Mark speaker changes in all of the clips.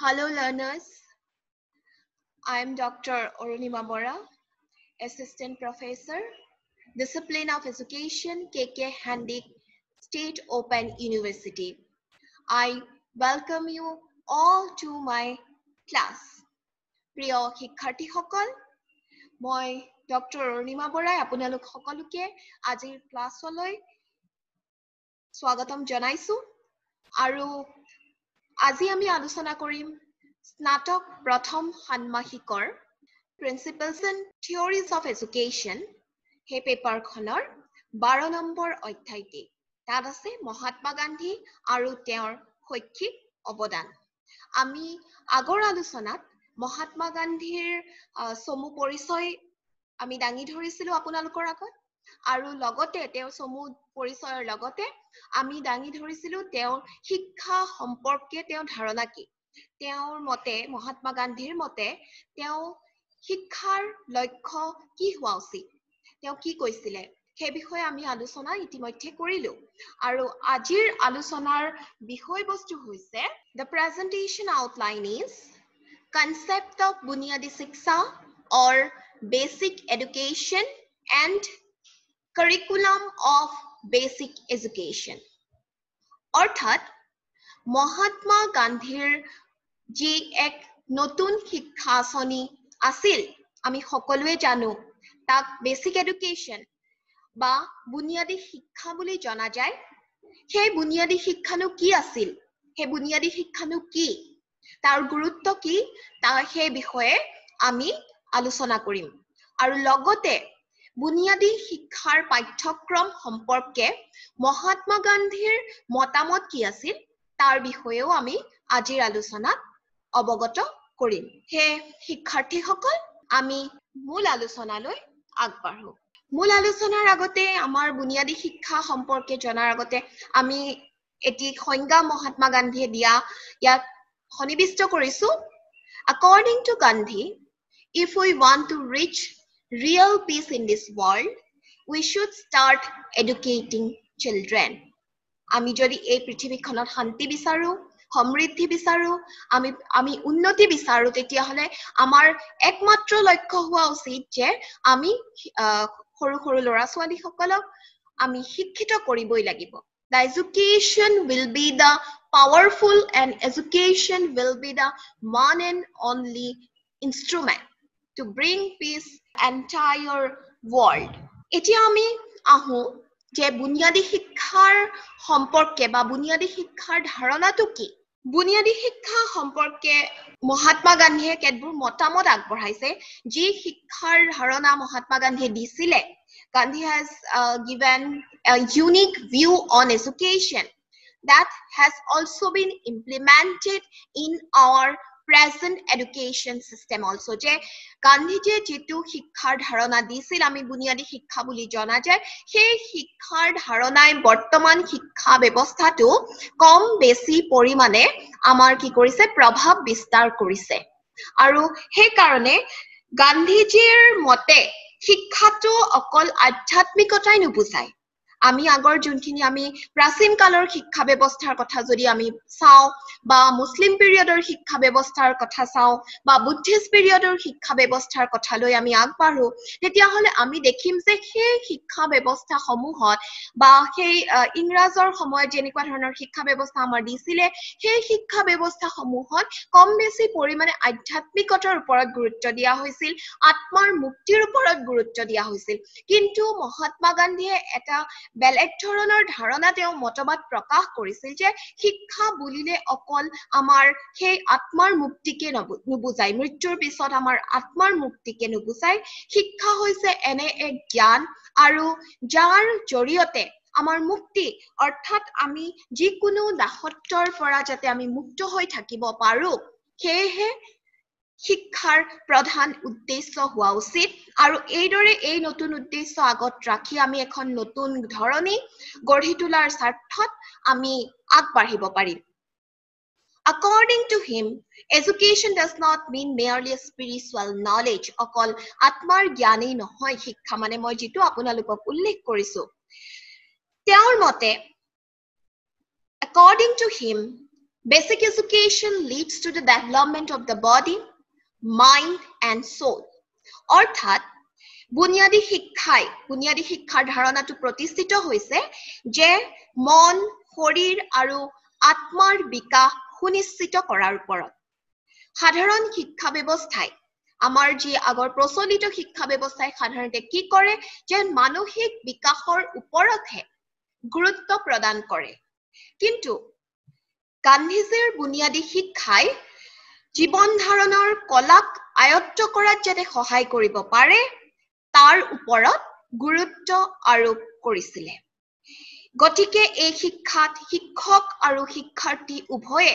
Speaker 1: Hello learners, I am Dr. Arunima Bora, Assistant Professor, Discipline of Education, KK Handik State Open University. I welcome you all to my class. প্ৰিয় শিক্ষাৰ্থীসকল, মই doctor Arunima বৰাই আপোনালোক সকলোকে আজিৰ ক্লাছলৈ স্বাগতম জনাইছো আৰু আজি আমি আলোচনা কৰিম স্নাতক প্ৰথম ষান্মাসিকৰ Principles and Theories of Education হে পেপাৰখনৰ 12 নম্বৰ অধ্যায়টি তাত আছে মহাত্মা গান্ধী আৰু তেওঁৰ শৈক্ষিক অৱদান আমি আগৰ আলোচনাত মহাত্মা গান্ধীৰ সমু পৰিচয় আমি দাঙি ধৰিছিলো আপোনালোকৰ আগত আৰু লগতে তেওঁৰ সমু পৰিচয়ৰ লগতে আমি দাঙি ধৰিছিলো তেওঁৰ শিক্ষা সম্পৰ্কে তেওঁৰ ধাৰণা কি তেওঁৰ মতে মহাত্মা গান্ধীৰ মতে তেওঁ শিক্ষাৰ লক্ষ্য কি হোৱা উচিত তেওঁ কি কৈছিলে সেই বিষয়ে আমি আলোচনা ইতিমধ্যে কৰিলো আৰু আজিৰ আলোচনাৰ বিষয়বস্তু হৈছে the presentation outline is concept of বুনিয়াদী শিক্ষা or basic education and curriculum of basic education অৰ্থাৎ মহাত্মা গান্ধীৰ যি এক নতুন শিক্ষা আঁচনি আছিল আমি সকলোৱে জানো তাক বেসিক এডুকেশন বা বুনিয়াদী শিক্ষা বুলি জনা যায় সেই বুনিয়াদী শিক্ষানো কি আছিল সেই বুনিয়াদী শিক্ষানো কি তাৰ গুৰুত্ব কি তাৰ সেই বিষয়ে আমি আলোচনা কৰিম আৰু লগতে বুনিয়াদী শিক্ষাৰ পাঠ্যক্ৰম সম্পৰ্কে মহাত্মা গান্ধীৰ মতামত কি আছিল তাৰ বিষয়েও আমি আজিৰ আলোচনাত অৱগত কৰিম হে শিক্ষাৰ্থীসকল আমি মূল আলোচনালৈ আগবাঢ়ো মূল আলোচনাৰ আগতে আমাৰ বুনিয়াদী শিক্ষা সম্পৰ্কে জনাৰ আগতে আমি এটি সংজ্ঞা মহাত্মা গান্ধীয়ে দিয়া ইয়াক সন্নিবিষ্ট কৰিছো according to Gandhi if we want to reach real peace in this world we should start educating children আমি যদি এই পৃথিৱীখনত শান্তি বিচাৰো সমৃদ্ধি বিচাৰো আমি উন্নতি বিচাৰো তেতিয়া হলে আমাৰ একমাত্ৰ লক্ষ্য হোৱা উচিত যে আমি সৰু সৰু লৰা ছোৱালী সকলক আমি শিক্ষিত কৰিবই লাগিব the education will be the powerful and education will be the one and only instrument to bring peace entire world এতিয়া আমি আহো যে বুনিয়াদী শিক্ষাৰ সম্পৰ্কে বা বুনিয়াদী শিক্ষাৰ ধাৰণাটো কি বুনিয়াদী শিক্ষা সম্পৰ্কে মহাত্মা গান্ধীয়ে কেতবোৰ মতামত আগবঢ়াইছে যি শিক্ষাৰ ধাৰণা মহাত্মা গান্ধীয়ে দিছিলে Gandhi has given a unique view on education that has also been implemented in our present education system also je Gandhi je jitu shikkar dharana disil ami bunyadi shikha buli jana jay সেই শিক্ষাৰ ধাৰণাই বৰ্তমান শিক্ষা ব্যৱস্থা to কম বেছি পৰিমাণে আমাৰ কি কৰিছে প্ৰভাৱ বিস্তাৰ কৰিছে আৰু সেই কাৰণে গান্ধীজীৰ মতে শিক্ষাটো অকল আধ্যাত্মিকতাই নুবুজায় আমি আগৰ যোনখিনি আমি প্ৰাচীন কালৰ শিক্ষা ব্যৱস্থাৰ কথা যদি আমি চাও বা মুসলিম পিৰিয়ডৰ শিক্ষা ব্যৱস্থাৰ কথা চাও বা বুদ্ধিষ্ট পিৰিয়ডৰ শিক্ষা ব্যৱস্থাৰ কথা লৈ আমি আগবাঢ়ো তেতিয়া হলে আমি দেখিম যে সেই শিক্ষা ব্যৱস্থা সমূহত বা সেই ইংৰাজৰ সময়ত যেনেকুৱা ধৰণৰ শিক্ষা ব্যৱস্থা আমাৰ দিছিলে সেই শিক্ষা ব্যৱস্থা সমূহত কম বেছি পৰিমাণে আধ্যাত্মিকতাৰ ওপৰত গুৰুত্ব দিয়া হৈছিল আত্মাৰ মুক্তিৰ ওপৰত গুৰুত্ব দিয়া হৈছিল কিন্তু মহাত্মা গান্ধীয়ে এটা বেলেগ ধৰণৰ ধাৰণা তেওঁ মতবাদ প্ৰকাশ কৰিছিল যে শিক্ষা বুলিলে অকল আমাৰ সেই আত্মাৰ মুক্তিকে নুবুজায় মৃত্যুৰ পিছত আমাৰ আত্মাৰ মুক্তিকে নুবুজায় শিক্ষা হৈছে এনে এক জ্ঞান আৰু যাৰ জৰিয়তে আমাৰ মুক্তি অৰ্থাৎ আমি যিকোনো দাসত্বৰ পৰা যাতে আমি মুক্ত হৈ থাকিব পাৰো সেয়েহে শিক্ষাৰ প্ৰধান উদ্দেশ্য হোৱা উচিত আৰু এইদৰে এই নতুন উদ্দেশ্য আগত ৰাখি আমি এখন নতুন ধৰণী গঢ়ি তোলাৰ স্বাৰ্থত আমি আগবাঢ়িব পাৰিম According to him, education does not mean merely a spiritual knowledge. অকল আত্মাৰ জ্ঞানেই নহয় শিক্ষা মানে মই যেটো আপোনালোকক উল্লেখ কৰিছো তেওঁৰ মতে according to him Basic education leads to the development of the body, mind and soul. অৰ্থাৎ বুনিয়াদী শিক্ষাৰ ধাৰণাটো প্ৰতিষ্ঠিত হৈছে যে মন, শৰীৰ আৰু আত্মাৰ বিকাশ সুনিশ্চিত কৰাৰ ওপৰত। সাধাৰণ শিক্ষা ব্যৱস্থাই আমাৰ যি আগৰ প্ৰচলিত শিক্ষা ব্যৱস্থাই সাধাৰণতে কি কৰে যে মানসিক বিকাশৰ ওপৰতহে গুৰুত্ব প্ৰদান কৰে। কিন্তু গান্ধীজীৰ বুনিয়াদী শিক্ষাই জীৱন ধাৰণৰ কলাক আয়ত্ত কৰাত যাতে সহায় কৰিব পাৰে তাৰ ওপৰত গুৰুত্ব আৰোপ কৰিছিলে। গতিকে এই শিক্ষাত শিক্ষক আৰু শিক্ষাৰ্থী উভয়ে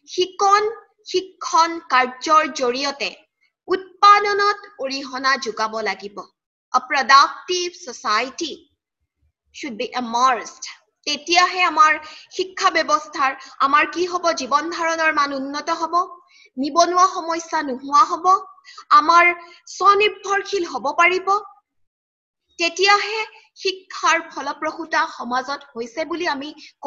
Speaker 1: শিক্ষণ কাৰ্যৰ জৰিয়তে উৎপাদনত অৰিহণা যোগাব লাগিব। A productive society should be emerged. তেতিয়াহে আমাৰ শিক্ষা ব্যৱস্থাৰ আমাৰ কি হ'ব জীৱন ধাৰণৰ মান উন্নত হ'ব, নিবনুৱা সমস্যা নোহোৱা হ'ব, আমাৰ স্বনিৰ্ভৰশীল হ'ব পাৰিব। তেতিয়াহে শিক্ষাৰ ফলপ্ৰসূতা সমাজত হৈছে বুলি আমি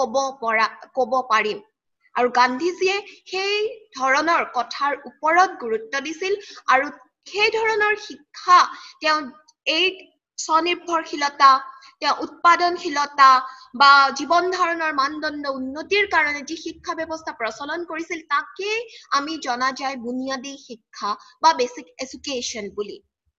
Speaker 1: ক'ব পাৰিম। আৰু গান্ধীজীয়ে সেই ধৰণৰ কথাৰ ওপৰত গুৰুত্ব দিছিল আৰু সেই ধৰণৰ শিক্ষা তেওঁ এই স্বনিৰ্ভৰশীলতা, তেওঁ উৎপাদনশীলতা বা জীৱন ধাৰণৰ মানদণ্ড উন্নতিৰ কাৰণে যি শিক্ষা ব্যৱস্থা প্ৰচলন কৰিছিল তাকেই আমি জনা যায় বুনিয়াদী শিক্ষা বা বেচিক এডুকেশ্যন বুলি।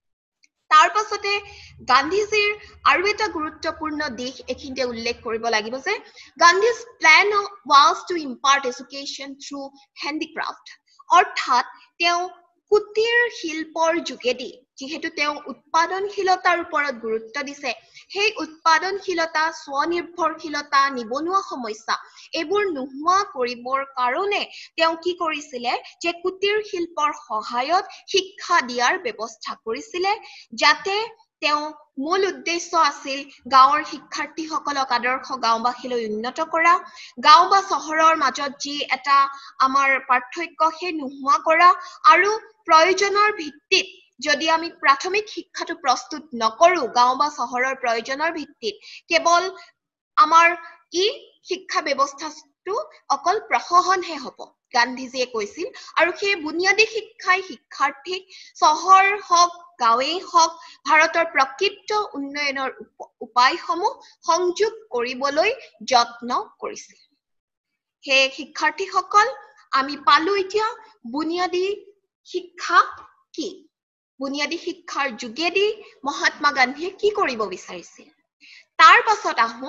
Speaker 1: তাৰ পাছতে গান্ধীজীৰ আৰু এটা গুৰুত্বপূৰ্ণ দিশ এইখিনিতে উল্লেখ কৰিব লাগিব যে Gandhi's plan was to impart education through handicraft. অৰ্থাৎ তেওঁ কুটিৰ শিল্পৰ যোগেদি যিহেতু তেওঁ উৎপাদনশীলতাৰ ওপৰত গুৰুত্ব দিছে, সেই উৎপাদনশীলতা, স্বনিৰ্ভৰশীলতা, নিবনুৱা সমস্যা এইবোৰ নোহোৱা কৰিবৰ কাৰণে তেওঁ কি কৰিছিলে যে কুটিৰ শিল্পৰ সহায়ত শিক্ষা দিয়াৰ ব্যৱস্থা কৰিছিলে, যাতে তেওঁ মূল উদ্দেশ্য আছিল গাঁৱৰ শিক্ষাৰ্থীসকলক আদৰ্শ গাঁওবাসীলৈ উন্নত কৰা, গাঁও বা চহৰৰ মাজত যি এটা আমাৰ পাৰ্থক্য সেই নোহোৱা কৰা আৰু প্ৰয়োজনৰ ভিত্তিত যদি আমি প্ৰাথমিক শিক্ষাটো প্ৰস্তুত নকৰো গাঁও বা চহৰৰ প্ৰয়োজনৰ ভিত্তিত কেৱল আমাৰ শিক্ষা ব্যৱস্থাটো অকল প্ৰশাসনহে হ'ব গান্ধীজীয়ে কৈছিল। আৰু সেই বুনিয়াদী শিক্ষাই শিক্ষাৰ্থীক চহৰ হওক গাঁৱেই হওক ভাৰতৰ প্ৰকৃত উন্নয়নৰ উপায়সমূহ সংযোগ কৰিবলৈ যত্ন কৰিছিল। সেই শিক্ষাৰ্থীসকল আমি পালো এতিয়া বুনিয়াদী শিক্ষা কি, বুনিয়াদী শিক্ষাৰ যোগেদি মহাত্মা গান্ধীয়ে কি কৰিব বিচাৰিছিল। তাৰ পাছত আহো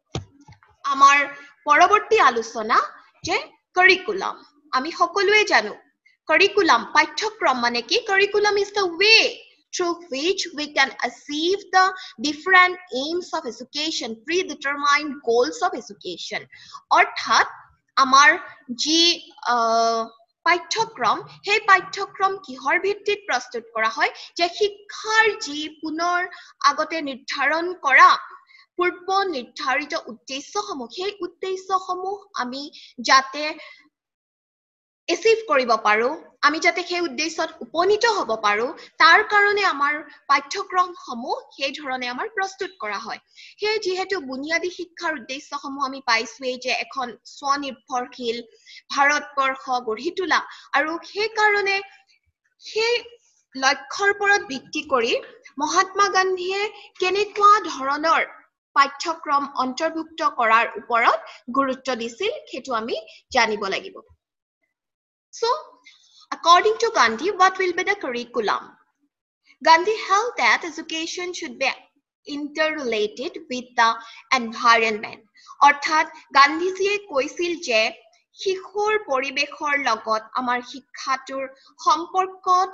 Speaker 1: আমাৰ পৰৱৰ্তী আলোচনা যে কাৰিকুলাম। আমি সকলোৱে জানো কাৰিকুলাম পাঠ্যক্ৰম মানে কি? Curriculum is the way through which we can achieve the different aims of education, predetermined goals of education. অৰ্থাৎ আমাৰ যি পাঠ্যক্ৰম সেই পাঠ্যক্ৰম কিহৰ ভিত্তিত প্ৰস্তুত কৰা হয় যে শিক্ষাৰ যি পুনৰ আগতে নিৰ্ধাৰণ কৰা পূৰ্ব নিৰ্ধাৰিত উদ্দেশ্যসমূহ সেই উদ্দেশ্যসমূহ আমি যাতে এচিভ কৰিব পাৰো, আমি যাতে সেই উদ্দেশ্যত উপনীত হ'ব পাৰো তাৰ কাৰণে আমাৰ পাঠ্যক্ৰমসমূহ সেই ধৰণে আমাৰ প্ৰস্তুত কৰা হয়। সেই যিহেতু বুনিয়াদী শিক্ষাৰ উদ্দেশ্যসমূহ আমি পাইছোৱেই যে এখন স্বনিৰ্ভৰশীল ভাৰতবৰ্ষ গঢ়ি তোলা আৰু সেই কাৰণে সেই লক্ষ্যৰ ওপৰত ভিত্তি কৰি মহাত্মা গান্ধীয়ে কেনেকুৱা ধৰণৰ পাঠ্যক্ৰম অন্তৰ্ভুক্ত কৰাৰ ওপৰত গুৰুত্ব দিছিল সেইটো আমি জানিব লাগিব। So, according to Gandhi, what will be the curriculum? Gandhi held that education should be interrelated with the environment. অৰ্থাৎ গান্ধীজীয়ে কৈছিল যে শিশুৰ পৰিৱেশৰ লগত আমাৰ শিক্ষাটোৰ সম্পৰ্ক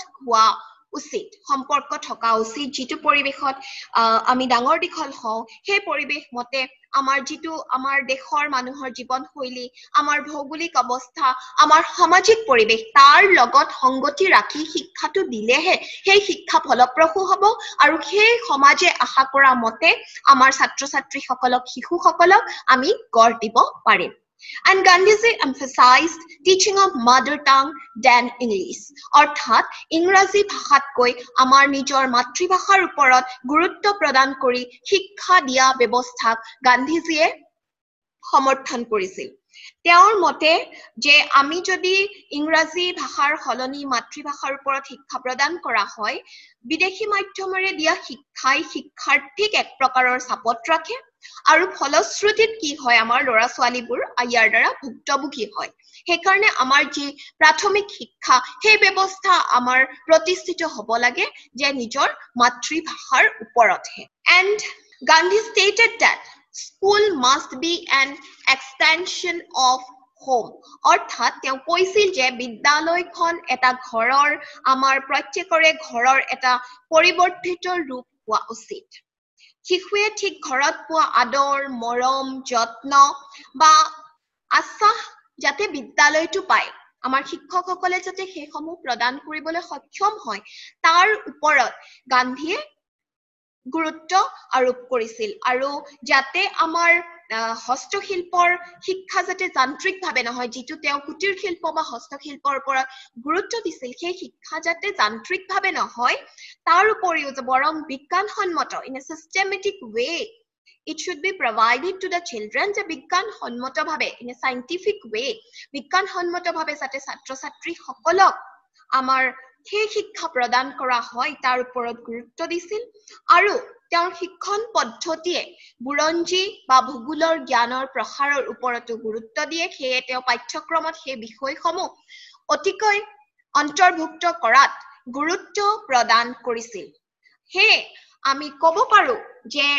Speaker 1: থকা উচিত, যিটো পৰিৱেশত আমি ডাঙৰ দীঘল হওঁ সেই পৰিৱেশ মতে আমাৰ যিটো আমাৰ দেশৰ মানুহৰ জীৱনশৈলী, আমাৰ ভৌগোলিক অৱস্থা, আমাৰ সামাজিক পৰিৱেশ তাৰ লগত সংগতি ৰাখি শিক্ষাটো দিলেহে সেই শিক্ষা ফলপ্ৰসূ হ'ব আৰু সেই সমাজে আশা কৰা মতে আমাৰ ছাত্ৰ ছাত্ৰীসকলক শিশুসকলক আমি গঢ় দিব পাৰিম। And Gandhiji emphasized teaching of mother tongue than English. অৰ্থাৎ ইংৰাজী ভাষাতকৈ আমাৰ নিজৰ মাতৃভাষাৰ ওপৰত গুৰুত্ব প্ৰদান কৰি শিক্ষা দিয়া ব্যৱস্থাক গান্ধীজীয়ে সমৰ্থন কৰিছিল। তেওঁৰ মতে যে আমি যদি ইংৰাজী ভাষাৰ হলনি মাতৃভাষাৰ ওপৰত শিক্ষা প্ৰদান কৰা হয় বিদেশী মাধ্যমেৰে দিয়া শিক্ষাই শিক্ষাৰ্থীক এক প্ৰকাৰৰ চাপত ৰাখে আৰু ফলশ্ৰুতিত কি হয় আমাৰ ল'ৰা ছোৱালীবোৰ ইয়াৰ দ্বাৰা ভুক্তভোগী হয় সেইকাৰণে আমাৰ যি প্ৰাথমিক শিক্ষা সেই ব্যৱস্থা আমাৰ প্ৰতিষ্ঠিত হ'ব লাগে যে নিজৰ মাতৃভাষাৰ ওপৰতহে and Gandhi stated that school must be an extension of home অৰ্থাৎ তেওঁ কৈছিল যে বিদ্যালয়খন এটা ঘৰৰ আমাৰ প্ৰত্যেকৰে ঘৰৰ এটা পৰিৱৰ্তিত ৰূপ হোৱা উচিত শিশুৱে ঠিক ঘৰত পোৱা আদৰ মৰম যত্ন বা আশ্বাস যাতে বিদ্যালয়টো পায় আমাৰ শিক্ষকসকলে যাতে সেইসমূহ প্ৰদান কৰিবলৈ সক্ষম হয় তাৰ ওপৰত গান্ধীয়ে গুৰুত্ব আৰোপ কৰিছিল আৰু যাতে আমাৰ হস্তশিল্পৰ শিক্ষা যাতে যান্ত্ৰিকভাৱে নহয় যিটো তেওঁ কুটিৰ শিল্প বা হস্তশিল্পৰ ওপৰত গুৰুত্ব দিছিল সেই শিক্ষা যাতে যান্ত্ৰিকভাৱে নহয় তাৰ উপৰিও বৰং বিজ্ঞানসন্মত in a systematic way it should be provided to the children যে বিজ্ঞানসন্মতভাৱে in a scientific way বিজ্ঞানসন্মতভাৱে যাতে ছাত্ৰ ছাত্ৰী সকলক আমাৰ সেই শিক্ষা প্ৰদান কৰা হয় তাৰ ওপৰত গুৰুত্ব দিছিল আৰু তেওঁৰ শিক্ষণ পদ্ধতিয়ে বুৰঞ্জী বা ভূগোলৰ জ্ঞানৰ প্ৰসাৰৰ ওপৰতো গুৰুত্ব দিয়ে সেয়ে তেওঁ পাঠ্যক্ৰমত সেই বিষয়সমূহ অতিকৈ অন্তৰ্ভুক্ত কৰাত গুৰুত্ব প্ৰদান কৰিছিল সেয়ে আমি ক'ব পাৰো যে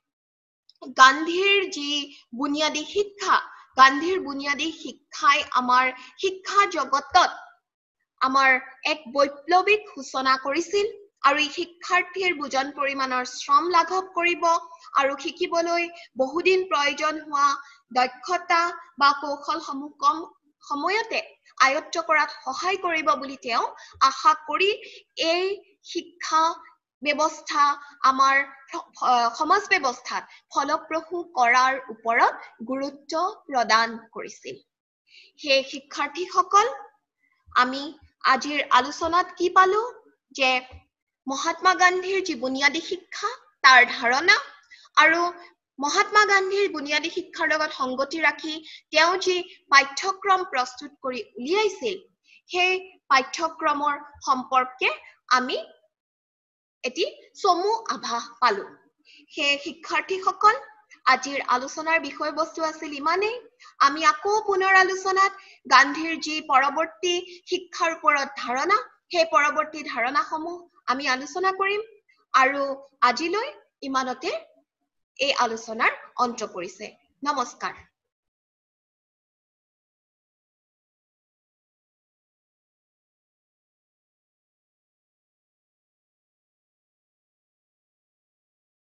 Speaker 1: গান্ধীৰ যি বুনিয়াদী শিক্ষা গান্ধীৰ বুনিয়াদী শিক্ষাই আমাৰ শিক্ষা জগতত আমাৰ এক বৈপ্লৱিক সূচনা কৰিছিল আৰু এই শিক্ষাৰ্থীৰ বুজন পৰিমাণৰ শ্ৰম লাঘৱ কৰিব আৰু শিকিবলৈ বহুদিন প্ৰয়োজন হোৱা দক্ষতা বা কৌশলসমূহ কম সময়তে আয়ত্ত কৰাত সহায় কৰিব বুলি তেওঁ আশা কৰি এই শিক্ষা ব্যৱস্থা আমাৰ সমাজ ব্যৱস্থাত ফলপ্ৰসূ কৰাৰ ওপৰত গুৰুত্ব প্ৰদান কৰিছিল সেই শিক্ষাৰ্থীসকল আমি আজিৰ আলোচনাত কি পালো যে মহাত্মা গান্ধীৰ যি বুনিয়াদী শিক্ষা তাৰ ধাৰণা আৰু মহাত্মা গান্ধীৰ বুনিয়াদী শিক্ষাৰ লগত সংগতি ৰাখি তেওঁ যি পাঠ্যক্ৰম প্ৰস্তুত কৰি উলিয়াইছিল সেই পাঠ্যক্ৰমৰ সম্পৰ্কে আমি এটি চমু আভাস পালো সেই শিক্ষাৰ্থীসকল আজিৰ আলোচনাৰ বিষয়বস্তু আছিল ইমানেই আমি আকৌ পুনৰ আলোচনাত গান্ধীৰ যি পৰৱৰ্তী শিক্ষাৰ ওপৰত ধাৰণা সেই পৰৱৰ্তী ধাৰণাসমূহ আমি আলোচনা কৰিম আৰু আজিলৈ ইমানতে এই আলোচনাৰ অন্ত পৰিছে নমস্কাৰ